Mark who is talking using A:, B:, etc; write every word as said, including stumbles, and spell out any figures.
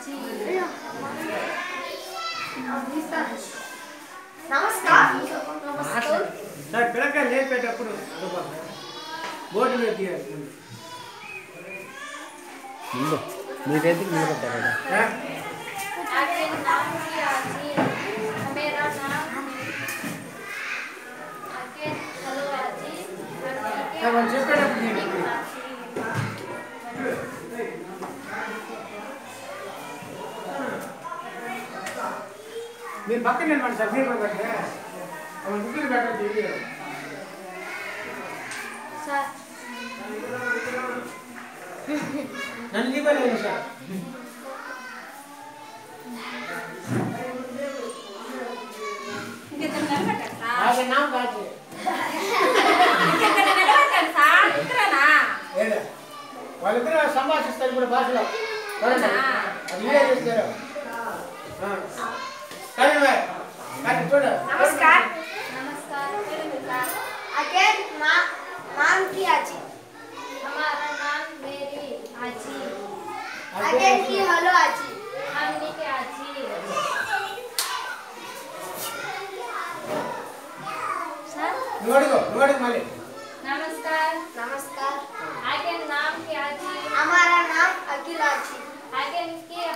A: आजी।
B: नमस्कार
A: नमस्कार।
C: सर पिलका లేపేటప్పుడు బోర్డు మీద తీయాలి
D: ముందు మీరైతే నిలబడ్డారు కదా
A: आपके नाम की आजी। मेरा नाम आपके हेलो आजी।
C: మనం చెప్పేటప్పుడు తీయండి మీరు పక్కన నిలబడి సార్ మీరు కూడా పెట్టే మనం ముగ్గురు పెట్టాలి వీడియో
A: सर
C: నన్ను ఇవ్వలేదు సార్ ఆగే నామ కాదు వాళ్ళిద్దరు సంభాషిస్తారు ఇప్పుడు భాషలో అది వీడియో చేస్తారు కానీ కానీ చూడ
B: नमस्कार
A: नमस्कार।
B: अगेन माँ माम की आजी
A: हमारा नाम मेरी आजी।
B: अगेन की हेलो आजी
A: हमनी के आजी। सर
C: నువ్వు అడుగు నువ్వు అడుగు మళ్ళీ
A: नमस्कार।
B: नमस्कार
A: आगे नाम की आजी।
B: हमारा नाम अखिल आजी
A: आगे की